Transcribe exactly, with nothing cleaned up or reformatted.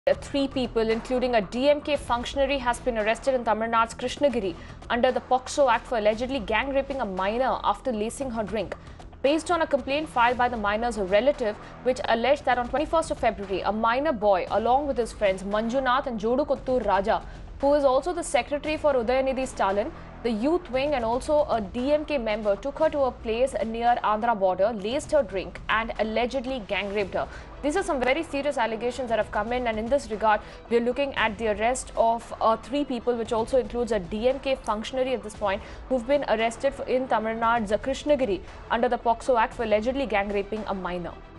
Three people, including a D M K functionary, has been arrested in Tamil Nadu's Krishnagiri under the POCSO Act for allegedly gang raping a minor after lacing her drink. Based on a complaint filed by the minor's relative, which alleged that on twenty-first of February, a minor boy, along with his friends Manjunath and Jodukottur Raja, who is also the secretary for Udayanidhi Stalin, the youth wing and also a D M K member, took her to a place near Andhra border, laced her drink and allegedly gang raped her. These are some very serious allegations that have come in, and in this regard, we are looking at the arrest of uh, three people, which also includes a D M K functionary at this point, who've been arrested in Tamil Nadu's Krishnagiri under the POCSO Act for allegedly gang raping a minor.